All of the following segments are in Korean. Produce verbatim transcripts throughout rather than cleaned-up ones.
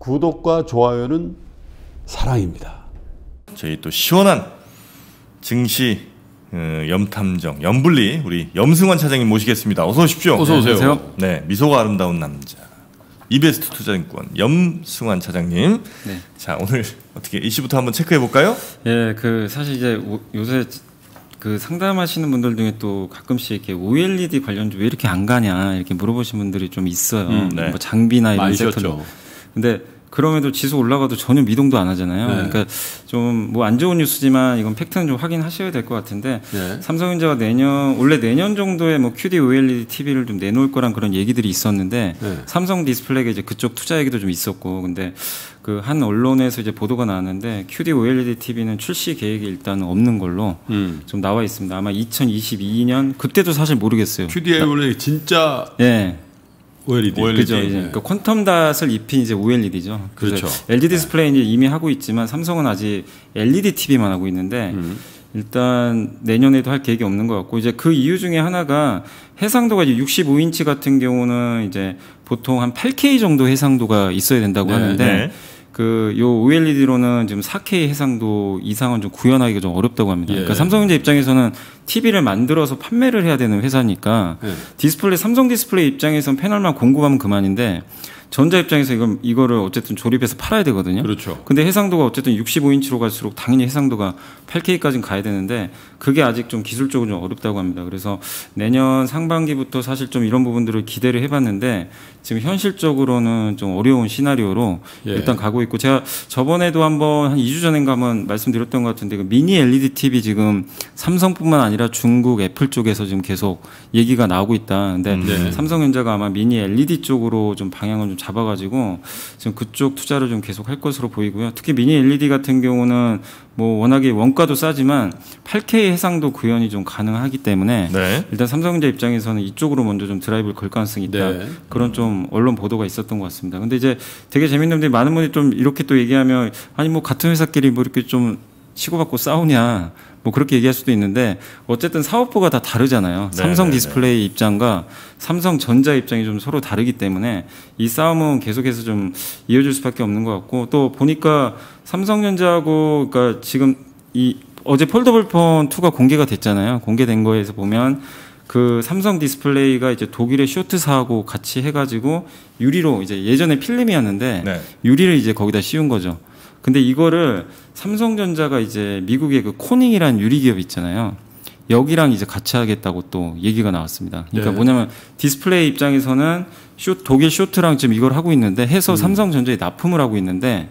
구독과 좋아요는 사랑입니다. 저희 또 시원한 증시 어, 염탐정 염불리 우리 염승환 차장님 모시겠습니다. 어서 오십시오. 어서 오세요. 네, 미소가 아름다운 남자 이베스트 투자증권 염승환 차장님. 네. 자, 오늘 어떻게 이슈부터 한번 체크해 볼까요? 예, 그 사실 이제 오, 요새 그 상담하시는 분들 중에 또 가끔씩 이렇게 오엘이디 관련주 왜 이렇게 안 가냐 이렇게 물어보시는 분들이 좀 있어요. 음, 네. 뭐 장비나 이런 섹터로. 근데 그럼에도 지수 올라가도 전혀 미동도 안 하잖아요. 네. 그러니까 좀 뭐 안 좋은 뉴스지만 이건 팩트는 좀 확인하셔야 될 것 같은데 네. 삼성전자가 내년 원래 내년 정도에 뭐 큐디 오엘이디 티비를 좀 내놓을 거란 그런 얘기들이 있었는데 네. 삼성 디스플레이가 이제 그쪽 투자 얘기도 좀 있었고 근데 그 한 언론에서 이제 보도가 나왔는데 큐디 오엘이디 티비는 출시 계획이 일단 없는 걸로 음. 좀 나와 있습니다. 아마 이천이십이 년 그때도 사실 모르겠어요. 큐디에이 원래 진짜 네. 오엘이디. 그죠. 네. 이제 그러니까 퀀텀 닷을 입힌 이제 오엘이디죠. 그렇죠. 엘이디 디스플레이 이제 이미 하고 있지만 삼성은 아직 엘이디 티비만 하고 있는데 음. 일단 내년에도 할 계획이 없는 것 같고 이제 그 이유 중에 하나가 해상도가 이제 육십오 인치 같은 경우는 이제 보통 한 팔 케이 정도 해상도가 있어야 된다고 네, 하는데 네. 그 요 오엘이디로는 지금 사 케이 해상도 이상은 좀 구현하기가 좀 어렵다고 합니다. 예. 그러니까 삼성전자 입장에서는 티비를 만들어서 판매를 해야 되는 회사니까 네. 디스플레이 삼성 디스플레이 입장에서는 패널만 공급하면 그만인데 전자 입장에서 이건 이거를 어쨌든 조립해서 팔아야 되거든요. 그렇죠. 근데 해상도가 어쨌든 육십오 인치로 갈수록 당연히 해상도가 팔 케이까지는 가야 되는데 그게 아직 좀 기술적으로 좀 어렵다고 합니다. 그래서 내년 상반기부터 사실 좀 이런 부분들을 기대를 해봤는데 지금 현실적으로는 좀 어려운 시나리오로 예. 일단 가고 있고 제가 저번에도 한번 한 이 주 전인가 한번 말씀드렸던 것 같은데 그 미니 엘이디 티비 지금 삼성뿐만 아니라 중국 애플 쪽에서 지금 계속 얘기가 나오고 있다. 근데 네. 삼성전자가 아마 미니 엘이디 쪽으로 좀 방향을 좀 잡아가지고 지금 그쪽 투자를 좀 계속 할 것으로 보이고요. 특히 미니 엘이디 같은 경우는 뭐 워낙에 원가도 싸지만 팔 케이 해상도 구현이 좀 가능하기 때문에 네. 일단 삼성전자 입장에서는 이쪽으로 먼저 좀 드라이브를 걸 가능성이 있다. 네. 그런 좀 언론 보도가 있었던 것 같습니다. 근데 이제 되게 재밌는 분들이 많은 분이 좀 이렇게 또 얘기하면 아니 뭐 같은 회사끼리 뭐 이렇게 좀 치고받고 싸우냐 뭐 그렇게 얘기할 수도 있는데 어쨌든 사업부가 다 다르잖아요. 네, 삼성 네, 디스플레이 입장과 삼성전자 입장이 좀 서로 다르기 때문에 이 싸움은 계속해서 좀 이어질 수밖에 없는 것 같고 또 보니까 삼성전자하고 그러니까 지금 이 어제 폴더블 폰 이가 공개가 됐잖아요. 공개된 거에서 보면 그 삼성 디스플레이가 이제 독일의 쇼트사하고 같이 해가지고 유리로 이제 예전에 필름이었는데 네. 유리를 이제 거기다 씌운 거죠. 근데 이거를 삼성전자가 이제 미국의 그 코닝이라는 유리 기업 있잖아요. 여기랑 이제 같이 하겠다고 또 얘기가 나왔습니다. 그러니까 네. 뭐냐면 디스플레이 입장에서는 쇼, 독일 쇼트랑 지금 이걸 하고 있는데 해서 음. 삼성전자에 납품을 하고 있는데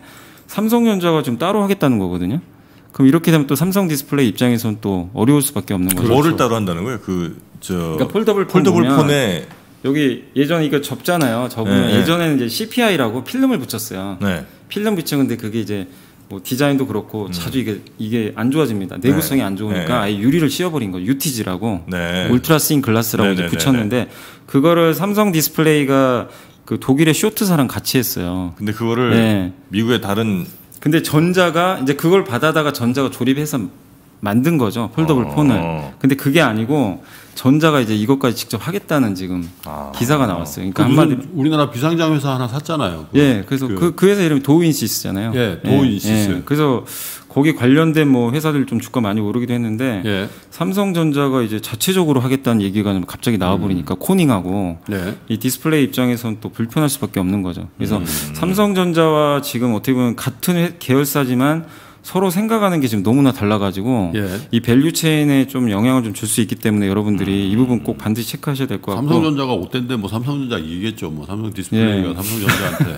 삼성전자가 지금 따로 하겠다는 거거든요. 그럼 이렇게 되면 또 삼성 디스플레이 입장에서는 또 어려울 수밖에 없는 거죠. 뭐를 따로 한다는 거예요? 그 저 그러니까 폴더블 폰 폴더블 보면 폰에 여기 예전에 이거 접잖아요. 접으면 네, 네. 예전에는 이제 씨피아이라고 필름을 붙였어요. 네. 필름 붙여 근데 그게 이제 뭐 디자인도 그렇고 자주 이게 이게 안 좋아집니다. 내구성이 네. 안 좋으니까 네. 아예 유리를 씌워버린 거예요. 유티지라고 네. 울트라 스인 글라스라고 네, 이제 네, 붙였는데 그거를 삼성 디스플레이가 그 독일의 쇼트사랑 같이 했어요. 근데 그거를 네. 미국의 다른 근데 전자가 이제 그걸 받아다가 전자가 조립해서 만든 거죠. 폴더블 어. 폰을. 근데 그게 아니고 전자가 이제 이것까지 직접 하겠다는 지금 아. 기사가 나왔어요. 그 그러니까 한마디로 무슨 우리나라 비상장 회사 하나 샀잖아요. 그, 예, 그래서 그, 그, 그 회사 이름이 도우인시스잖아요. 예, 도우인시스. 예, 그래서 거기 관련된 뭐 회사들 좀 주가 많이 오르기도 했는데 예. 삼성전자가 이제 자체적으로 하겠다는 얘기가 갑자기 나와버리니까 음. 코닝하고 네. 이 디스플레이 입장에서는 또 불편할 수밖에 없는 거죠. 그래서 음. 삼성전자와 지금 어떻게 보면 같은 계열사지만 서로 생각하는 게 지금 너무나 달라가지고 예. 이 밸류 체인에 좀 영향을 좀 줄 수 있기 때문에 여러분들이 이 부분 꼭 반드시 체크하셔야 될 것 같고. 삼성전자가 옷대인데 뭐 삼성전자 이기겠죠. 뭐 삼성 디스플레이가 예. 삼성전자한테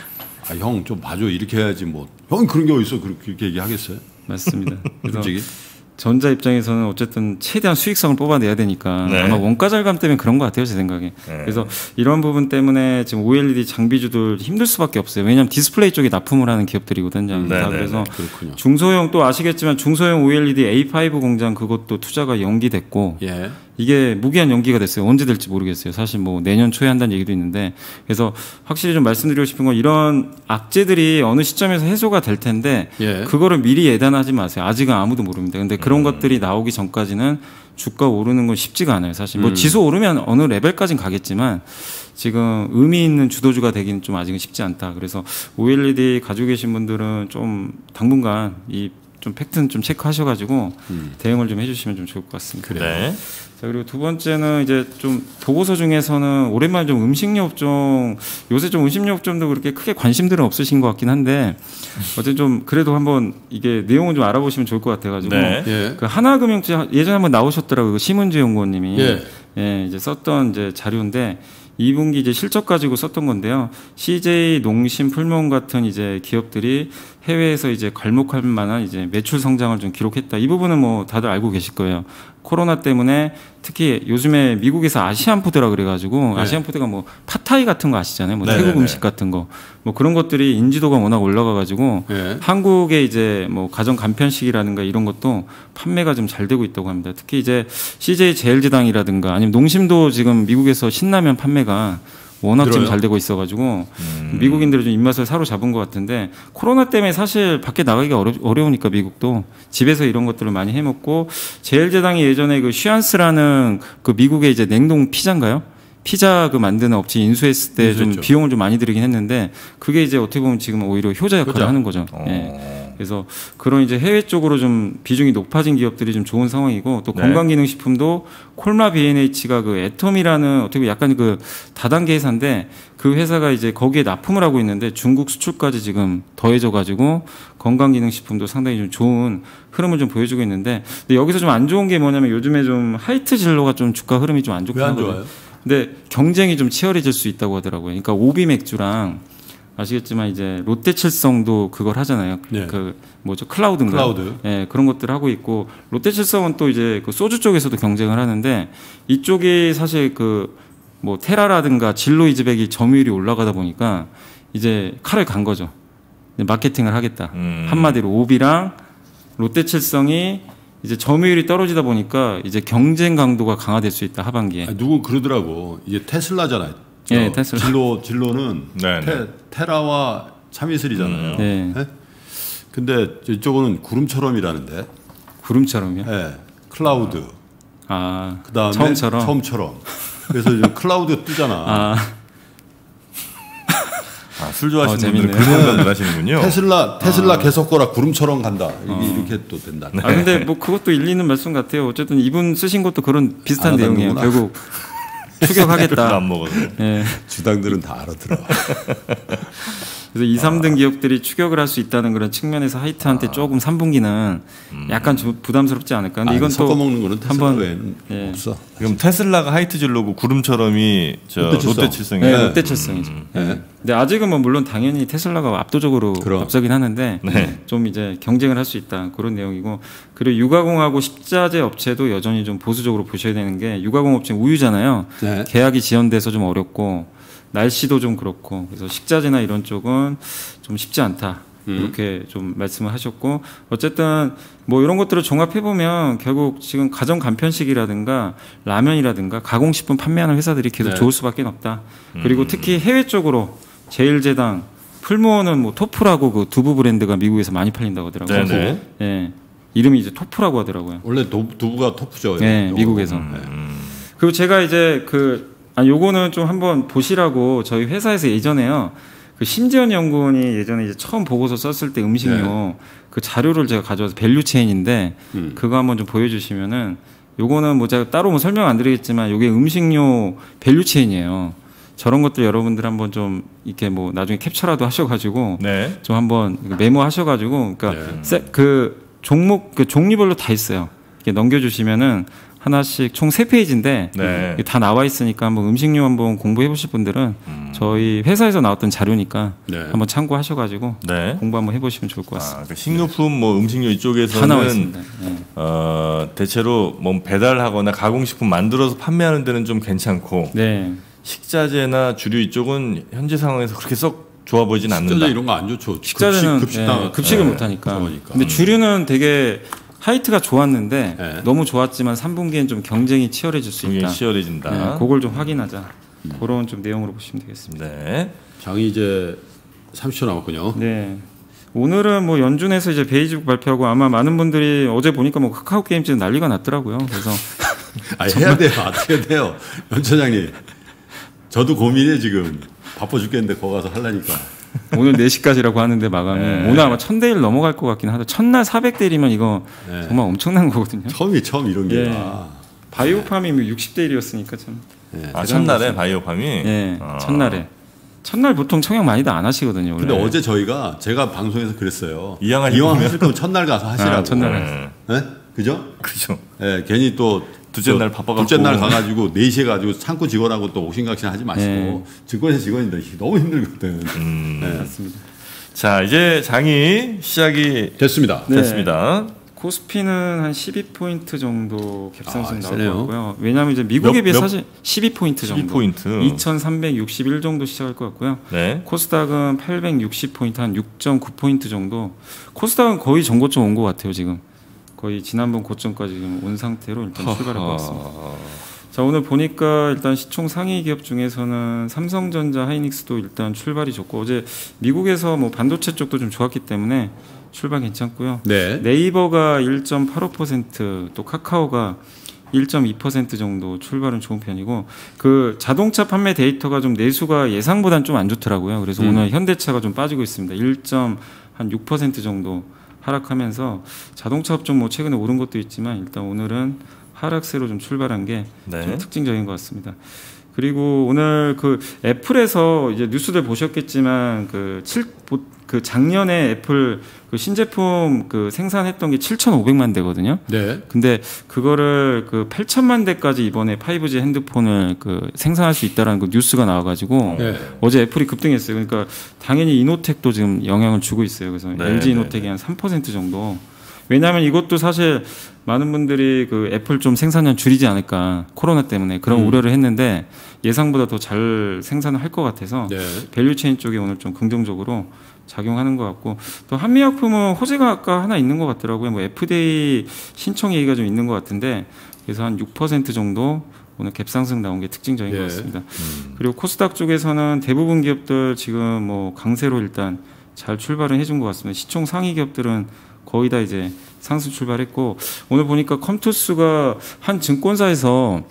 아, 형 좀 봐줘 이렇게 해야지 뭐. 형 그런 게 어딨어 그렇게, 그렇게 얘기하겠어요? 맞습니다. 그래서 솔직히. 전자 입장에서는 어쨌든 최대한 수익성을 뽑아내야 되니까 네. 아마 원가 절감 때문에 그런 것 같아요 제 생각에. 네. 그래서 이런 부분 때문에 지금 오엘이디 장비주들 힘들 수밖에 없어요. 왜냐하면 디스플레이 쪽에 납품을 하는 기업들이거든요. 네, 다 네, 그래서 네. 그렇군요. 중소형 또 아시겠지만 중소형 오엘이디 에이 파이브 공장 그것도 투자가 연기됐고 예. 이게 무기한 연기가 됐어요. 언제 될지 모르겠어요. 사실 뭐 내년 초에 한다는 얘기도 있는데 그래서 확실히 좀 말씀드리고 싶은 건 이런 악재들이 어느 시점에서 해소가 될 텐데 예. 그거를 미리 예단하지 마세요. 아직은 아무도 모릅니다. 근데 그런 음. 것들이 나오기 전까지는 주가 오르는 건 쉽지가 않아요. 사실 뭐 음. 지수 오르면 어느 레벨까지는 가겠지만 지금 의미 있는 주도주가 되기는 좀 아직은 쉽지 않다. 그래서 오엘이디 가지고 계신 분들은 좀 당분간 이 좀 팩트는 좀 체크하셔가지고 음. 대응을 좀 해주시면 좀 좋을 것 같습니다. 네. 자, 그리고 두 번째는 이제 좀 보고서 중에서는 오랜만에 좀 음식료 업종, 요새 좀 음식료 업종도 그렇게 크게 관심들은 없으신 것 같긴 한데, 어쨌든 좀 그래도 한번 이게 내용을 좀 알아보시면 좋을 것 같아가지고, 네. 예. 그 하나금융지 예전에 한번 나오셨더라고요. 그 심은주 연구원님이. 예. 예, 이제 썼던 이제 자료인데, 이 분기 이제 실적 가지고 썼던 건데요. 씨제이, 농심, 풀무원 같은 이제 기업들이 해외에서 이제 괄목할 만한 이제 매출 성장을 좀 기록했다. 이 부분은 뭐 다들 알고 계실 거예요. 코로나 때문에 특히 요즘에 미국에서 아시안푸드라 그래가지고 네. 아시안푸드가 뭐 팟타이 같은 거 아시잖아요. 뭐 네네네. 태국 음식 같은 거. 뭐 그런 것들이 인지도가 워낙 올라가가지고 예. 한국의 이제 뭐 가정 간편식이라든가 이런 것도 판매가 좀 잘 되고 있다고 합니다. 특히 이제 씨제이 제일제당이라든가 아니면 농심도 지금 미국에서 신라면 판매가 워낙 지금 늘어요? 잘 되고 있어가지고 음. 미국인들이 좀 입맛을 사로잡은 것 같은데 코로나 때문에 사실 밖에 나가기가 어려, 어려우니까 미국도 집에서 이런 것들을 많이 해먹고 제일제당이 예전에 그 쉬안스라는 그 미국의 이제 냉동 피자인가요? 피자 그 만드는 업체 인수했을 때 좀 인수했죠. 비용을 좀 많이 들이긴 했는데 그게 이제 어떻게 보면 지금 오히려 효자 역할을 효자. 하는 거죠. 어. 예. 그래서 그런 이제 해외 쪽으로 좀 비중이 높아진 기업들이 좀 좋은 상황이고 또 네. 건강기능식품도 콜마 비엔에이치가 그 애텀이라는 어떻게 보면 약간 그 다단계 회사인데 그 회사가 이제 거기에 납품을 하고 있는데 중국 수출까지 지금 더해져 가지고 건강기능식품도 상당히 좀 좋은 흐름을 좀 보여주고 있는데 근데 여기서 좀 안 좋은 게 뭐냐면 요즘에 좀 하이트 진로가 좀 주가 흐름이 좀 안 좋긴 왜 안 하거든요. 좋아요? 근데 경쟁이 좀 치열해질 수 있다고 하더라고요. 그러니까 오비 맥주랑 아시겠지만 이제 롯데칠성도 그걸 하잖아요. 네. 그 뭐죠 클라우드인가? 클라우드. 예, 그런 것들 하고 있고 롯데칠성은 또 이제 그 소주 쪽에서도 경쟁을 하는데 이쪽이 사실 그 뭐 테라라든가 진로 이즈백이 점유율이 올라가다 보니까 이제 칼을 간 거죠. 이제 마케팅을 하겠다. 음. 한마디로 오비랑 롯데칠성이 이제 점유율이 떨어지다 보니까 이제 경쟁 강도가 강화될 수 있다 하반기에. 아니, 누구 그러더라고. 이게 테슬라잖아요. 예, 저 테슬라. 진로 진로는 네, 테, 네. 테라와 참이슬이잖아요. 네. 예? 근데 이쪽은 구름처럼이라는데. 구름처럼요. 예. 클라우드. 아, 그다음에 처음처럼. 처음처럼. 그래서 이제 클라우드가 뜨잖아. 아, 아, 술 좋아하시는 어, 분들은 재밌네요. 그런 분들 하시는군요. 테슬라 테슬라 계속 거라 구름처럼 간다. 이게 이렇게 또 된다. 아 근데 뭐 그것도 일리 있는 말씀 같아요. 어쨌든 이분 쓰신 것도 그런 비슷한 내용이에요. 알아듣는구나. 결국 별로 추격하겠다. 안 먹어서. 예. 주당들은 다 알아들어. 그래서 이, 삼 등 기업들이 추격을 할 수 있다는 그런 측면에서 하이트한테 조금 삼 분기는 약간 좀 부담스럽지 않을까. 근데 아, 이건 섞어 또 먹는 거는 테슬라 한번- 외에는 예. 없어. 그럼 테슬라가 하이트 진로고 구름처럼이 저 롯데칠성. 롯데칠성이에요. 네, 롯데칠성이죠. 예. 근데 아직은 뭐 물론 당연히 테슬라가 압도적으로 그럼. 앞서긴 하는데 네. 좀 이제 경쟁을 할 수 있다 그런 내용이고 그리고 유가공하고 식자재 업체도 여전히 좀 보수적으로 보셔야 되는 게 유가공 업체 우유잖아요. 네. 계약이 지연돼서 좀 어렵고 날씨도 좀 그렇고 그래서 식자재나 이런 쪽은 좀 쉽지 않다. 이렇게 좀 말씀을 하셨고 어쨌든 뭐 이런 것들을 종합해 보면 결국 지금 가정 간편식이라든가 라면이라든가 가공식품 판매하는 회사들이 계속 네. 좋을 수밖에 없다. 그리고 특히 해외 쪽으로 제일제당, 풀무원은 뭐 토프라고 그 두부 브랜드가 미국에서 많이 팔린다고 하더라고요. 네네. 예, 이름이 이제 토프라고 하더라고요. 원래 도, 두부가 토프죠. 네, 영어로. 미국에서. 네. 그리고 제가 이제 그, 아, 요거는 좀 한번 보시라고 저희 회사에서 예전에요. 그 심지연 연구원이 예전에 이제 처음 보고서 썼을 때 음식료 네. 그 자료를 제가 가져와서 밸류 체인인데 음. 그거 한번 좀 보여주시면은 요거는 뭐 제가 따로 뭐 설명 안 드리겠지만 요게 음식료 밸류 체인이에요. 저런 것들 여러분들 한번 좀 이렇게 뭐 나중에 캡처라도 하셔가지고 네. 좀 한번 메모하셔가지고 그러니까 네. 세- 그 종목 그 종류별로 다 있어요. 이렇게 넘겨주시면은 하나씩 총 세 페이지인데 네. 이게 다 나와 있으니까 한번 음식료 한번 공부해 보실 분들은 저희 회사에서 나왔던 자료니까 네. 한번 참고하셔가지고 네. 공부 한번 해보시면 좋을 것 같습니다. 아, 그 식료품 뭐 음식료 다 나와 이쪽에서는 있습니다. 네. 어, 대체로 뭐 배달하거나 가공식품 만들어서 판매하는 데는 좀 괜찮고 네. 식자재나 주류 이쪽은 현재 상황에서 그렇게 썩 좋아 보이진 않는다. 식자재 이런 거 안 좋죠. 식자재는 급식, 급식당 예, 급식을 네. 못하니까. 그러니까. 근데 주류는 되게 하이트가 좋았는데 네. 너무 좋았지만 삼 분기엔 좀 경쟁이 치열해질 수 있다. 굉장히 치열해진다. 네, 그걸 좀 확인하자. 그런 좀 내용으로 보시면 되겠습니다. 네. 장이 이제 삼십 초 남았군요. 네. 오늘은 뭐 연준에서 이제 베이지북 발표하고 아마 많은 분들이 어제 보니까 뭐 카카오 게임즈 난리가 났더라고요. 그래서 아, 해야 돼요. 어떻게 돼요. 연 차장님. 저도 고민해 지금. 바빠 죽겠는데 거기 가서 하려니까. 오늘 네 시까지라고 하는데 마감이 네. 오늘 아마 천 대 일 넘어갈 것 같긴 하다. 첫날 사백 대 일이면 이거 네. 정말 엄청난 거거든요. 처음이 처음 이런 게. 예. 아. 바이오팜이 육십 대 일이었으니까 참. 네. 아, 첫날에 바이오팜이? 예. 아. 첫날에. 첫날 보통 청약 많이들 안 하시거든요. 원래. 근데 어제 저희가 제가 방송에서 그랬어요. 이왕 이왕 하실 거면 첫날 가서 하시라고. 아, 첫날에. 네. 네? 그죠? 그죠. 예, 괜히 또 둘째 날 바빠가지고 둘째 날 가가지고 네 시에 가지고 창구 직원하고 또 옥신각신 하지 마시고 네. 증권사 직원인데 너무 힘들거든. 음. 네. 맞습니다. 자, 이제 장이 시작이 됐습니다. 네. 됐습니다. 코스피는 한 십이 포인트 정도 갭상승 아, 나올 것 같고요. 왜냐하면 이제 미국에 비해 사실 십이 포인트 정도, 십이 포인트. 이천삼백육십일 정도 시작할 것 같고요. 네. 코스닥은 팔백육십 포인트, 한 육 점 구 포인트 정도. 코스닥은 거의 전고점 온 것 같아요, 지금. 거의 지난번 고점까지 지금 온 상태로 일단 출발할 것 같습니다. 자, 오늘 보니까 일단 시총 상위 기업 중에서는 삼성전자, 하이닉스도 일단 출발이 좋고 어제 미국에서 뭐 반도체 쪽도 좀 좋았기 때문에 출발 괜찮고요. 네. 네이버가 일 점 팔오 퍼센트, 또 카카오가 일 점 이 퍼센트 정도 출발은 좋은 편이고 그 자동차 판매 데이터가 좀 내수가 예상보다는 좀 안 좋더라고요. 그래서 음. 오늘 현대차가 좀 빠지고 있습니다. 일 점 육 퍼센트 정도 하락하면서 자동차 업종 뭐 최근에 오른 것도 있지만 일단 오늘은 하락세로 좀 출발한 게 좀 네. 특징적인 것 같습니다. 그리고 오늘 그 애플에서 이제 뉴스들 보셨겠지만 그 칠, 그 작년에 애플 그 신제품 그 생산했던 게 칠천오백만 대거든요. 네. 근데 그거를 그 팔천만 대까지 이번에 파이브지 핸드폰을 그 생산할 수 있다라는 그 뉴스가 나와가지고 네. 어제 애플이 급등했어요. 그러니까 당연히 이노텍도 지금 영향을 주고 있어요. 그래서 네, 엘지 이노텍이 네. 한 삼 퍼센트 정도. 왜냐하면 이것도 사실 많은 분들이 그 애플 좀 생산량 줄이지 않을까 코로나 때문에 그런 음. 우려를 했는데 예상보다 더 잘 생산을 할 것 같아서 네. 밸류체인 쪽에 오늘 좀 긍정적으로 작용하는 것 같고 또 한미약품은 호재가 아까 하나 있는 것 같더라고요. 뭐 에프디에이 신청 얘기가 좀 있는 것 같은데 그래서 한 육 퍼센트 정도 오늘 갭상승 나온 게 특징적인 예. 것 같습니다. 음. 그리고 코스닥 쪽에서는 대부분 기업들 지금 뭐 강세로 일단 잘 출발을 해준 것 같습니다. 시총 상위 기업들은 거의 다 이제 상승 출발했고 오늘 보니까 컴투스가 한 증권사에서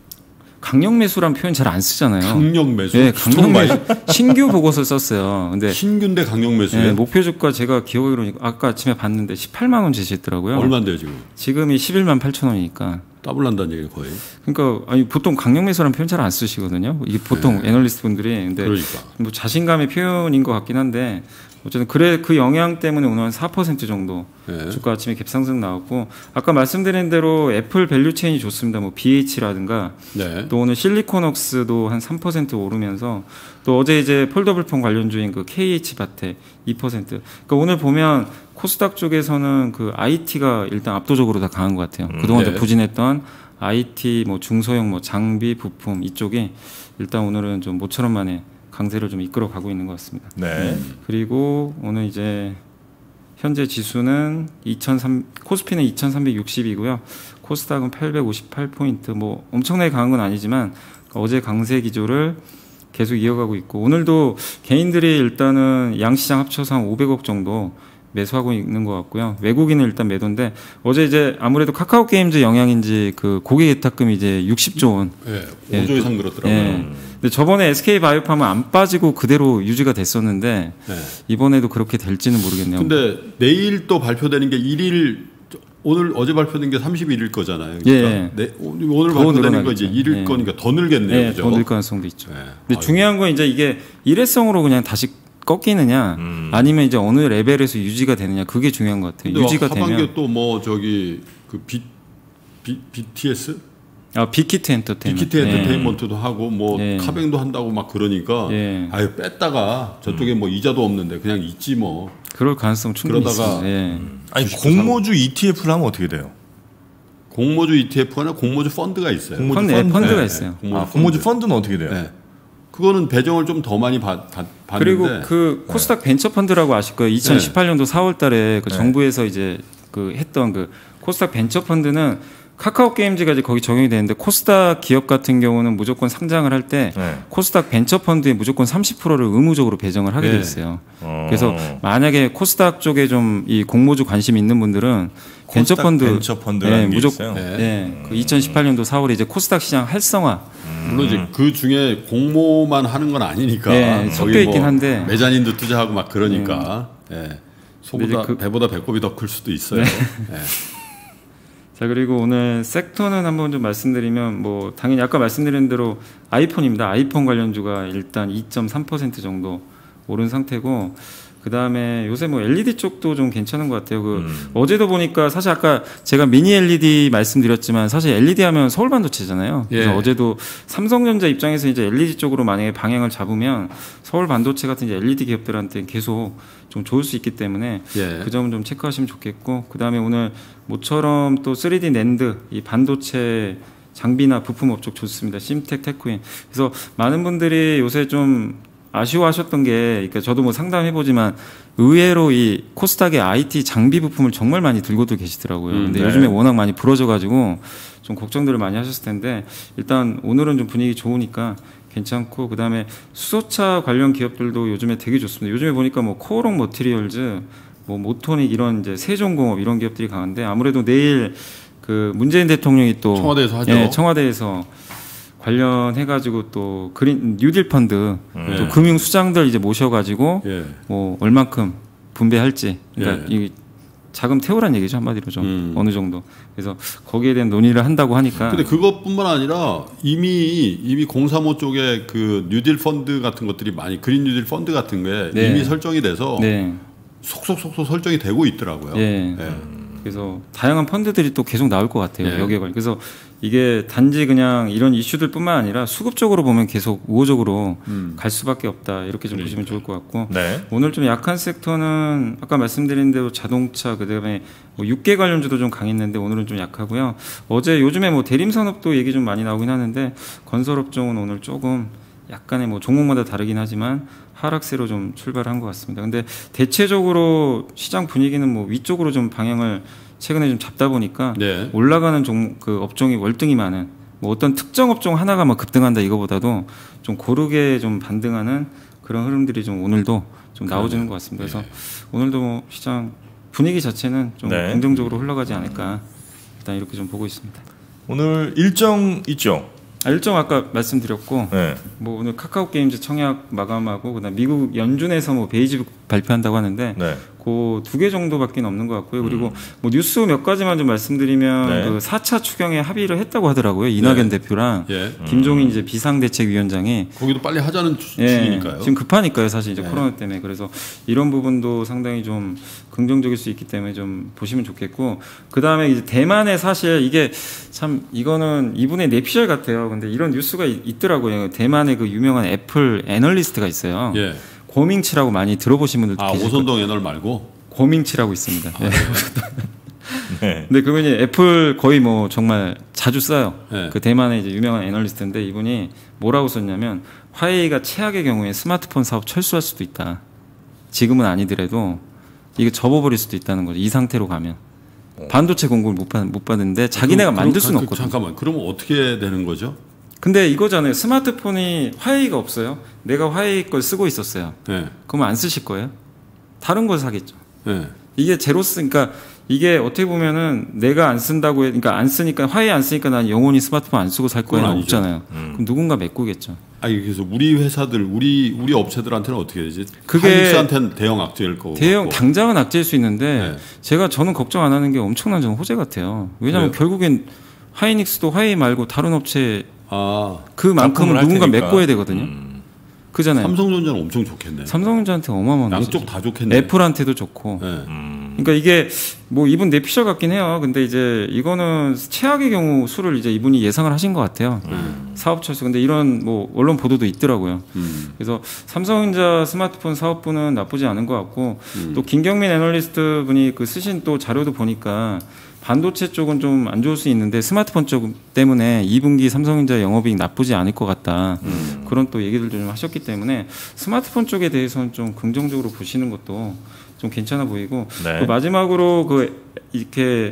강력 매수란 표현 잘 안 쓰잖아요. 강력 매수. 네, 강력 매수. 신규 보고서 썼어요. 근데 신규인데 강력 매수예요. 네, 목표 주가 제가 기억하기로 아까 아침에 봤는데 십팔만 원 제시했더라고요. 얼마인데요 지금? 지금이 십일만 팔천 원이니까. 더블 난다는 얘기 거의. 그러니까 아니 보통 강력 매수라는 표현 잘 안 쓰시거든요. 이게 보통 네. 애널리스트 분들이 근데 그러니까. 뭐 자신감의 표현인 것 같긴 한데 어쨌든 그래 그 영향 때문에 오늘 한 사 퍼센트 정도 네. 주가 아침에 갭상승 나왔고 아까 말씀드린 대로 애플 밸류 체인이 좋습니다. 뭐 비에이치라든가 네. 또 오늘 실리콘웍스도 한 삼 퍼센트 오르면서 또 어제 이제 폴더블폰 관련주인 그 케이에이치바텍 이 퍼센트. 그러니까 오늘 보면 코스닥 쪽에서는 그 아이티가 일단 압도적으로 다 강한 것 같아요. 음, 그동안 네. 부진했던 아이티 뭐 중소형 뭐 장비 부품 이쪽이 일단 오늘은 좀 모처럼 만에 강세를 좀 이끌어 가고 있는 것 같습니다. 네. 그리고 오늘 이제 현재 지수는 이천삼 코스피는 이천삼백육십이고요. 코스닥은 팔백오십팔 포인트. 뭐 엄청나게 강한 건 아니지만 어제 강세 기조를 계속 이어가고 있고 오늘도 개인들이 일단은 양시장 합쳐서 한 오백억 정도 매수하고 있는 것 같고요. 외국인은 일단 매도인데 어제 이제 아무래도 카카오 게임즈 영향인지 그 고객 예탁금이 이제 육십조 원. 네. 오 조 예, 이상 늘었더라고요. 예. 근데 저번에 에스케이 바이오팜은 안 빠지고 그대로 유지가 됐었는데 네. 이번에도 그렇게 될지는 모르겠네요. 근데 내일 또 발표되는 게 일 일 오늘 어제 발표된 게 삼십일 일 거잖아요. 그러니까 예. 네, 오늘 더 발표되는 거 이제 늘어나겠죠. 일 일 예. 거니까 더 늘겠네요. 네, 그죠? 더 늘 가능성도 있죠. 네. 근데 아이고. 중요한 건 이제 이게 일회성으로 그냥 다시 꺾이느냐 음. 아니면 이제 어느 레벨에서 유지가 되느냐 그게 중요한 것 같아요. 근데 유지가 하반기에 되면 또 뭐 저기 그 비, 비, 비티에스? 아, 빅히트 엔터테인먼트. 빅히트 엔터테인먼트도 하고 뭐 예. 카뱅도 한다고 막 그러니까 예. 아유 뺐다가 저쪽에 뭐 이자도 없는데 그냥 있지 뭐. 그럴 가능성 충분히 그러다가 있습니다. 예. 아니 공모주 이티에프를 하면 어떻게 돼요? 공모주 이티에프나 공모주 펀드가 있어요. 공모주 펀드, 펀드? 펀드가 네, 있어요. 네. 아, 공모주 펀드는 어떻게 돼요? 네. 그거는 배정을 좀 더 많이 받, 받, 받는데 그리고 그 코스닥 벤처 펀드라고 아실 거예요. 이천십팔 년도 사월 달에 그 네. 정부에서 이제 그 했던 그 코스닥 벤처 펀드는 카카오 게임즈가 이제 거기 적용이 되는데 코스닥 기업 같은 경우는 무조건 상장을 할 때 네. 코스닥 벤처 펀드에 무조건 삼십 퍼센트를 의무적으로 배정을 하게 네. 돼 있어요. 어. 그래서 만약에 코스닥 쪽에 좀 이 공모주 관심 있는 분들은 벤처 코스닥 펀드 벤처 펀드라는 네, 게 무조건 있어요. 네. 네, 그 이천십팔 년도 사월에 이제 코스닥 시장 활성화 물론 이제 그 중에 공모만 하는 건 아니니까 네, 거기 섞여 있긴 한데. 매자닌도 투자하고 막 그러니까 예. 소보다 그- 배보다 배꼽이 더 클 수도 있어요. 네. 예. 자, 그리고 오늘 섹터는 한번 좀 말씀드리면 뭐 당연히 아까 말씀드린 대로 아이폰입니다. 아이폰 관련주가 일단 이 점 삼 퍼센트 정도 오른 상태고 그다음에 요새 뭐 엘이디 쪽도 좀 괜찮은 것 같아요. 그 음. 어제도 보니까 사실 아까 제가 미니 엘이디 말씀드렸지만 사실 엘이디 하면 서울 반도체잖아요. 그래서 예. 어제도 삼성전자 입장에서 이제 엘이디 쪽으로 만약에 방향을 잡으면 서울 반도체 같은 이제 엘이디 기업들한테 계속 좀 좋을 수 있기 때문에 예. 그 점은 좀 체크하시면 좋겠고 그다음에 오늘 모처럼 또 쓰리디 낸드 이 반도체 장비나 부품 업종 좋습니다. 심텍, 테크인. 그래서 많은 분들이 요새 좀 아쉬워하셨던 게, 그러니까 저도 뭐 상담해보지만 의외로 이 코스닥의 아이티 장비 부품을 정말 많이 들고도 계시더라고요. 음, 근데 네. 요즘에 워낙 많이 부러져가지고 좀 걱정들을 많이 하셨을 텐데 일단 오늘은 좀 분위기 좋으니까 괜찮고 그다음에 수소차 관련 기업들도 요즘에 되게 좋습니다. 요즘에 보니까 뭐 코오롱 머티리얼즈, 뭐 모토닉 이런 이제 세종공업 이런 기업들이 강한데 아무래도 내일 그 문재인 대통령이 또 청와대에서 하죠. 예, 청와대에서 관련해가지고 또 그린 뉴딜 펀드 음. 또 금융 수장들 이제 모셔가지고 예. 뭐 얼만큼 분배할지 그러니까 예. 이 자금 태우란 얘기죠 한마디로 좀 음. 어느 정도 그래서 거기에 대한 논의를 한다고 하니까 근데 그것뿐만 아니라 이미 이미 공사모 쪽에 그 뉴딜 펀드 같은 것들이 많이 그린 뉴딜 펀드 같은 게 네. 이미 설정이 돼서 네. 속속속속 설정이 되고 있더라고요. 예. 예. 그래서 다양한 펀드들이 또 계속 나올 것 같아요. 예. 여기에 관련. 그래서 이게 단지 그냥 이런 이슈들뿐만 아니라 수급적으로 보면 계속 우호적으로 음. 갈 수밖에 없다. 이렇게 좀 보시면 좋을 것 같고 네. 오늘 좀 약한 섹터는 아까 말씀드린 대로 자동차 그다음에 뭐 육계 관련주도 좀 강했는데 오늘은 좀 약하고요. 어제 요즘에 뭐 대림산업도 얘기 좀 많이 나오긴 하는데 건설업종은 오늘 조금 약간의 뭐 종목마다 다르긴 하지만 하락세로 좀 출발한 것 같습니다. 근데 대체적으로 시장 분위기는 뭐 위쪽으로 좀 방향을 최근에 좀 잡다 보니까 네. 올라가는 종목 그 업종이 월등히 많은 뭐 어떤 특정 업종 하나가 막 급등한다 이거보다도 좀 고르게 좀 반등하는 그런 흐름들이 좀 오늘도 좀 나오지는 것 같습니다. 그래서 오늘도 뭐 시장 분위기 자체는 좀 네. 긍정적으로 흘러가지 않을까 일단 이렇게 좀 보고 있습니다. 오늘 일정 있죠? 아, 일정 아까 말씀드렸고 네. 뭐 오늘 카카오 게임즈 청약 마감하고 그다음 미국 연준에서 뭐 베이지북 발표한다고 하는데 네. 그 두 개 정도밖에 없는 것 같고요. 그리고 뭐 뉴스 몇 가지만 좀 말씀드리면 네. 그 사 차 추경에 합의를 했다고 하더라고요. 이낙연 대표랑 예. 김종인 이제 비상대책위원장이 거기도 빨리 하자는 주- 예, 주의니까요. 지금 급하니까요, 사실 이제 네. 코로나 때문에. 그래서 이런 부분도 상당히 좀 긍정적일 수 있기 때문에 좀 보시면 좋겠고, 그 다음에 이제 대만에 사실 이게 참 이거는 이분의 내피셜 같아요. 근데 이런 뉴스가 있, 있더라고요. 대만의 그 유명한 애플 애널리스트가 있어요. 예. 고밍치라고 많이 들어보신 분들도 아 계실 거예요. 오선동 애널 말고. 고밍치라고 있습니다. 예. 네. 근데 그분이 애플 거의 뭐 정말 자주 써요. 네. 그 대만의 이제 유명한 애널리스트인데 이분이 뭐라고 썼냐면 화웨이가 최악의 경우에 스마트폰 사업 철수할 수도 있다. 지금은 아니더라도 이게 접어버릴 수도 있다는 거죠. 이 상태로 가면 반도체 공급을 못, 받, 못 받는데 자기네가 그럼- 만들 그럼 수는 그- 없거든. 잠깐만. 그러면 어떻게 되는 거죠? 근데 이거잖아요. 스마트폰이 화웨이가 없어요. 내가 화웨이 걸 쓰고 있었어요. 예. 그러면 안 쓰실 거예요? 다른 걸 사겠죠. 예. 이게 제로스, 그러니까 이게 어떻게 보면은 내가 안 쓴다고 해, 그러니까 안 쓰니까 화웨이 안 쓰니까 난 영원히 스마트폰 안 쓰고 살 그건 거예요. 아니죠. 없잖아요. 음. 그럼 누군가 메꾸겠죠. 아니 그래서 우리 회사들, 우리 우리 업체들한테는 어떻게 되지? 그게 하이닉스한테는 대형 악재일 거고. 대형 당장은 악재일 수 있는데 네. 제가 저는 걱정 안 하는 게 엄청난 저는 호재 같아요. 왜냐하면 왜요? 결국엔 하이닉스도 화웨이 말고 다른 업체 아 그만큼은 납품을 할 누군가 테니까. 메꿔야 되거든요. 음. 그잖아요. 삼성전자는 엄청 좋겠네. 삼성전자한테 어마어마한 양쪽 거죠. 다 좋겠네. 애플한테도 좋고. 예. 음. 그러니까 이게 뭐 이분 내피셜 같긴 해요. 근데 이제 이거는 최악의 경우 수를 이제 이분이 예상을 하신 것 같아요. 음. 사업 철수. 근데 이런 뭐 언론 보도도 있더라고요. 음. 그래서 삼성전자 스마트폰 사업부는 나쁘지 않은 것 같고 음. 또 김경민 애널리스트 분이 그 쓰신 또 자료도 보니까 반도체 쪽은 좀 안 좋을 수 있는데 스마트폰 쪽 때문에 이 분기 삼성전자 영업이익 나쁘지 않을 것 같다. 음. 그런 또 얘기들도 좀 하셨기 때문에 스마트폰 쪽에 대해서는 좀 긍정적으로 보시는 것도 좀 괜찮아 보이고 네. 또 마지막으로 그 이렇게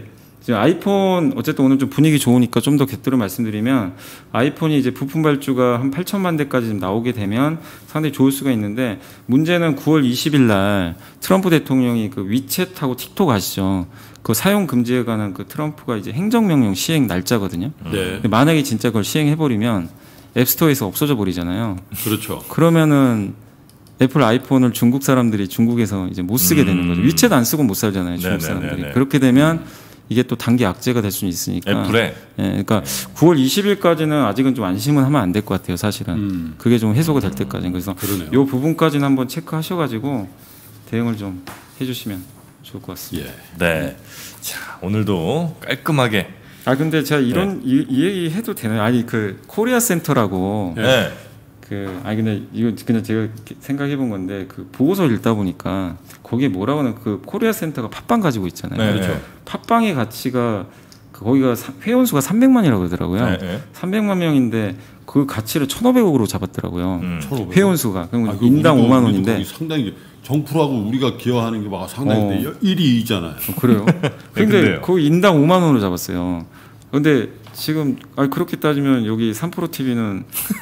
지금 아이폰 어쨌든 오늘 좀 분위기 좋으니까 좀 더 곁들여 말씀드리면 아이폰이 이제 부품 발주가 한 팔천만 대까지 좀 나오게 되면 상당히 좋을 수가 있는데 문제는 구월 이십일 날 트럼프 대통령이 그 위챗하고 틱톡 아시죠? 그 사용 금지에 관한 그 트럼프가 이제 행정명령 시행 날짜거든요. 네. 만약에 진짜 그걸 시행해버리면 앱스토어에서 없어져 버리잖아요. 그렇죠. 그러면은 애플 아이폰을 중국 사람들이 중국에서 이제 못 쓰게 되는 거죠. 위챗 안 쓰고 못 살잖아요, 중국 네네네네. 사람들이. 그렇게 되면 이게 또 단기 악재가 될 수는 있으니까. 애플에. 예, 그러니까 구월 이십일까지는 아직은 좀 안심은 하면 안 될 것 같아요, 사실은. 음. 그게 좀 해소가 될 때까지는. 그래서 그러네요. 이 부분까지는 한번 체크하셔가지고 대응을 좀 해주시면 좋을 것 같습니다. 예. 네. 자, 오늘도 깔끔하게. 아 근데 제가 이런 이, 이 얘기 해도 되나요? 아니 그 코리아 센터라고. 네. 그 아니 근데 이거 그냥 제가 생각해 본 건데 그 보고서 읽다 보니까 거기에 뭐라고 하는 그 코리아 센터가 팟빵 가지고 있잖아요. 네, 그렇죠. 네. 팟빵의 가치가 그 거기가 사, 회원 수가 삼백만이라고 그러더라고요. 네, 네. 삼백만 명인데 그 가치를 천오백억으로 잡았더라고요. 음. 천오백. 회원 수가. 그럼 아, 그 인당 우리도- 오만 우리도 원인데. 거기 상당히 정프로하고 우리가 기여하는 게 막 상당히 어. 일 위잖아요. 어, 그래요? 근데 근데요. 그 인당 오만 원으로 잡았어요. 근데 지금 아 그렇게 따지면 여기 삼프로 티비는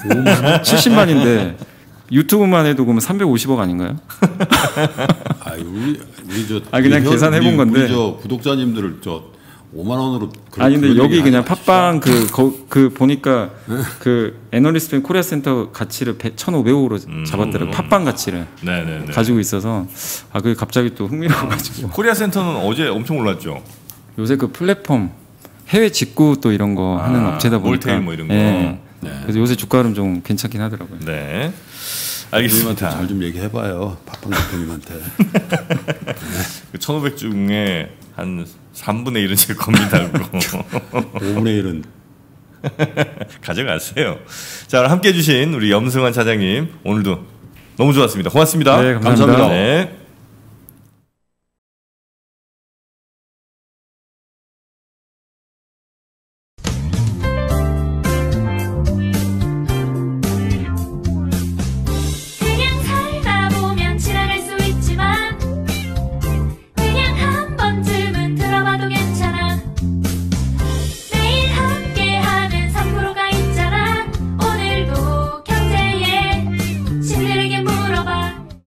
칠십만인데 유튜브만 해도 그러면 삼백오십억 아닌가요? 아, 우리 우리 저 아, 그냥 우리 계산해 본 우리- 건데. 우리 저 구독자님들을 저 오만 원으로 아니 근데 그런 여기 얘기 그냥 하지 마십시오. 팟빵 그, 거, 그 보니까 그 애널리스트 코리아 센터 가치를 천오백억으로 잡았더라고요. 팟빵 가치를 네네네. 가지고 있어서 아 그게 갑자기 또 흥미로워가지고 코리아 센터는 어제 엄청 올랐죠. 요새 그 플랫폼 해외 직구 또 이런 거 아, 하는 업체다 보니까 몰테일 뭐 이런 거. 예. 네. 그래서 요새 주가 흐름 좀 괜찮긴 하더라고요. 네. 우리한테 알겠습니다. 잘 좀 얘기해봐요. 팟빵 대표님한테. 그 천오백 중에 한 삼분의 일은 제 겁니다. 그거. 오분의 일은 가져가세요. 자, 함께 해주신 우리 염승환 차장님 오늘도 너무 좋았습니다. 고맙습니다. 네, 감사합니다. 네.